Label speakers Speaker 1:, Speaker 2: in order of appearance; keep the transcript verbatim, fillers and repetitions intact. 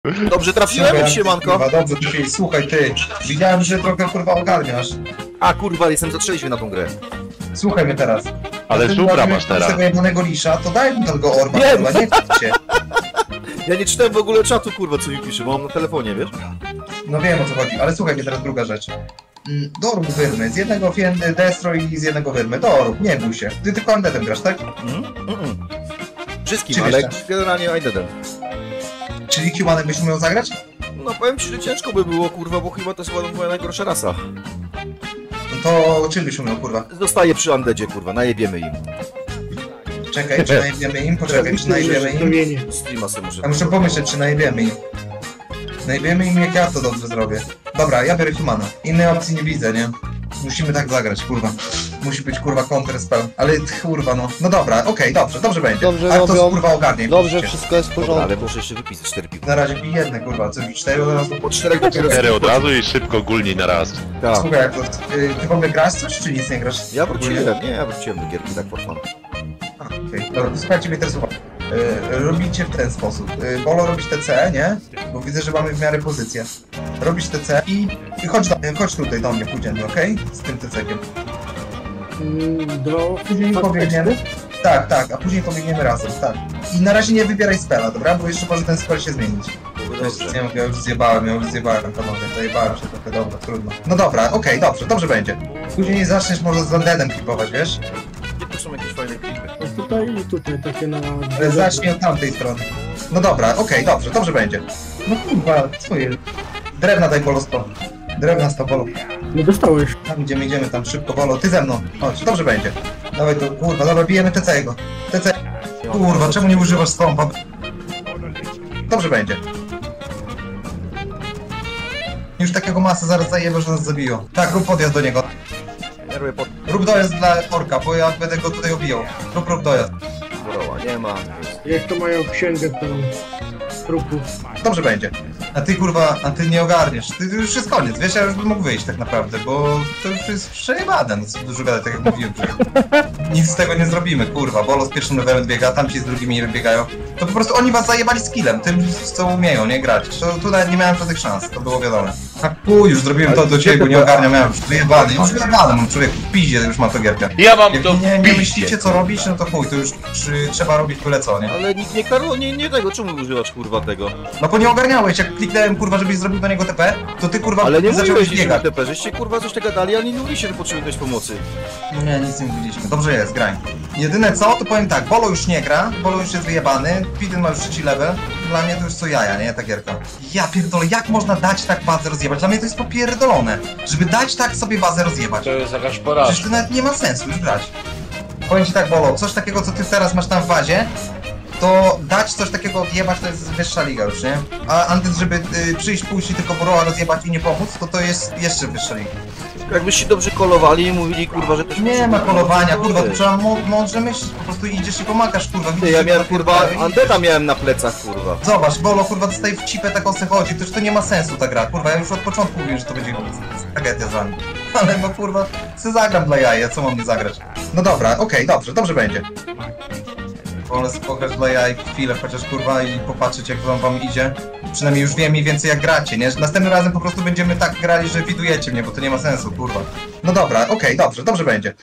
Speaker 1: Dobrze trafiłem, siemanko.
Speaker 2: Kurwa, dobrze trafiłeś. Słuchaj ty, widziałem, że trochę kurwa ogarniasz.
Speaker 1: A kurwa, jestem za trzeźwy na tą grę.
Speaker 2: Słuchaj mnie teraz.
Speaker 3: Ale
Speaker 2: Ty
Speaker 3: żubra
Speaker 2: weźmiesz
Speaker 3: masz teraz.
Speaker 2: tego jebanego lisza, to daj mi tego orba,
Speaker 1: Nie,
Speaker 2: kurwa, nie chcę cię.
Speaker 1: Ja nie czytałem w ogóle czatu, kurwa, co mi pisze, bo mam na telefonie, wiesz?
Speaker 2: No wiem o co chodzi, ale słuchaj mnie teraz druga rzecz. Mm, Dorób wyrmy, z jednego fiendy destro i z jednego wyrmy. Dorób, nie bój się. Ty tylko undeadem grasz, tak?
Speaker 1: Mm? Mm-mm. Wszystkim,
Speaker 2: Czym
Speaker 1: ale
Speaker 2: jeszcze?
Speaker 1: generalnie Aidedem.
Speaker 2: Czyli Q-Manem byś umiał zagrać?
Speaker 1: No powiem ci, że ciężko by było, kurwa, bo chyba to jest chyba moja najgorsza rasa.
Speaker 2: No to czym byś umiał, kurwa?
Speaker 1: Zostaje przy Undeadzie, kurwa, najebiemy im.
Speaker 2: Czekaj, czy najebiemy im? Poczekaj, czy najebiemy im?
Speaker 1: Streama sobie muszę...
Speaker 2: Ja muszę pomyśleć, czy najebiemy im. Najebiemy im, jak ja to dobrze zrobię. Dobra, ja biorę Humana. Innej opcji nie widzę, nie? Musimy tak zagrać, kurwa. Musi być, kurwa, counter spell. Ale, kurwa, no. No dobra, okej, dobrze, dobrze będzie.
Speaker 4: Dobrze
Speaker 2: A to
Speaker 4: robią.
Speaker 2: kurwa ogarnie.
Speaker 4: Dobrze,
Speaker 2: piszcie.
Speaker 4: wszystko jest w
Speaker 1: Dobra,
Speaker 4: porządku.
Speaker 1: ale muszę jeszcze wypisać cztery piłki.
Speaker 2: Na razie bij jedne, kurwa. Co, bij cztery od razu?
Speaker 1: Po czterech dopiero...
Speaker 3: Cztery od razu i szybko gulnij na raz.
Speaker 1: Tak.
Speaker 2: Słuchaj, jak to, ty, ty w ogóle grasz coś, czy nic nie grasz?
Speaker 1: Ja wróciłem, nie, ja wróciłem do gierki, tak for fun.
Speaker 2: A, okej. Dobra, to słuchajcie mnie teraz uwagę. Yy, robicie w ten sposób. Yy, Bolo robisz T C, nie? Bo widzę, że mamy w miarę pozycję. Robisz T C i, i chodź, do, chodź tutaj do mnie, pójdziemy, okej? Z tym T C-kiem.
Speaker 5: Mm, Do...
Speaker 2: Później pobiegniemy. Tak, tak, a później pobiegniemy razem, tak. I na razie nie wybieraj spela, dobra? Bo jeszcze może ten spell się zmienić.
Speaker 1: Dobrze.
Speaker 2: Ja, ja już zjebałem, ja już zjebałem, panowie, zajebałem się trochę, dobra, trudno. No dobra, okej, dobrze, dobrze będzie. Później zaczniesz może z Undeadem klipować, wiesz?
Speaker 1: Gdzie tu są jakieś fajne klipy?
Speaker 5: Tutaj i tutaj, takie na...
Speaker 2: Ale zacznij od tamtej strony. No dobra, okej, dobrze, dobrze będzie. No kurwa, swoje. Drewna daj Bolo sto. Drewna sto Bolo.
Speaker 5: Nie dostałeś.
Speaker 2: Tam idziemy, idziemy, tam szybko Bolo, ty ze mną. Chodź, dobrze będzie. Dawaj to, kurwa, dobra, bijemy T C jego. T C. Kurwa, czemu nie używasz stąpa? Dobrze będzie. Już takiego masa zaraz zajebę, że nas zabiją. Tak, rób podjazd do niego.
Speaker 1: Ja robię pod...
Speaker 2: Rób dojazd dla orka, bo ja będę go tutaj obijał. Rób, rób dojazd.
Speaker 1: Boroła, nie ma.
Speaker 5: Jak to mają księgę tą trupów.
Speaker 2: Dobrze będzie. A ty kurwa, a ty nie ogarniesz. Ty to już jest koniec, wiesz, ja już bym mógł wyjść tak naprawdę, bo to już jest przejebane, no co dużo gadać, tak jak mówiłem, że nic z tego nie zrobimy, kurwa. Bolo z pierwszym levelem biega, tamci z drugimi nie biegają. To po prostu oni was zajebali skillem, tym co umieją, nie grać. To tu nawet nie miałem żadnych szans, to było wiadome. A kuj, już zrobiłem to do ciebie, bo nie ogarniam, miałem już wyjebany, już wyjebany mam człowieku, w piździe już mam to gierkę.
Speaker 3: Ja mam
Speaker 2: Jak
Speaker 3: to
Speaker 2: nie, nie
Speaker 3: piździe.
Speaker 2: myślicie co robić, no to chuj, to już czy, trzeba robić byle co, nie?
Speaker 1: Ale nikt nie karło, nie, nie tego, czemu używasz kurwa tego?
Speaker 2: No bo nie ogarniałeś, jak kliknąłem kurwa, żebyś zrobił do niego T P, to ty kurwa
Speaker 1: Ale nie
Speaker 2: zacząłeś
Speaker 1: mówiłeś nic o
Speaker 2: biegać.
Speaker 1: T P, żeście kurwa coś tak gadali, a nie mówiliście, że potrzebujesz pomocy.
Speaker 2: Nie, nic nie mówiliśmy. Dobrze jest, grań. Jedyne co, to powiem tak, Bolo już nie gra, Bolo już jest wyjebany, Pidyn ma już trzeci level. Dla mnie to już co jaja, nie? Ta gierka. Ja pierdolę, jak można dać tak bazę rozjebać? Dla mnie to jest popierdolone, żeby dać tak sobie bazę rozjebać.
Speaker 3: To jest jakaś
Speaker 2: Przecież
Speaker 3: porażka.
Speaker 2: to nawet nie ma sensu już grać. Powiem ci tak, Bolo, coś takiego, co ty teraz masz tam w bazie, to dać coś takiego odjebać to jest wyższa liga już, nie? A Antes, żeby y, przyjść, pójść i tylko Boroa rozjebać i nie pomóc, to to jest jeszcze wyższa liga.
Speaker 1: Jakbyście dobrze kolowali i mówili kurwa, że też
Speaker 2: Nie ma kolowania, kurwa, tu
Speaker 1: Ty,
Speaker 2: trzeba mą- mądrze myśleć, po prostu idziesz i pomagasz, kurwa. Widzisz,
Speaker 1: ja
Speaker 2: że
Speaker 1: miałem
Speaker 2: to
Speaker 1: kurwa,
Speaker 2: pierdolę i
Speaker 1: Andeta
Speaker 2: idziesz.
Speaker 1: miałem na plecach kurwa.
Speaker 2: Zobacz, Bolo, kurwa, dostaje w cipę, tak o se chodzi, to już to nie ma sensu ta gra, kurwa, ja już od początku mówiłem, że to będzie tragedia z wami. Ale no kurwa, se zagram dla jaja, co mam nie zagrać? No dobra, okej, dobrze, dobrze będzie. Wolę sobie pograć dla jaj chwilę chociaż, kurwa, i popatrzeć jak wam, wam idzie. Przynajmniej już wiem mniej więcej jak gracie, nie? Że następnym razem po prostu będziemy tak grali, że widujecie mnie, bo to nie ma sensu, kurwa. No dobra, okej, dobrze, dobrze będzie.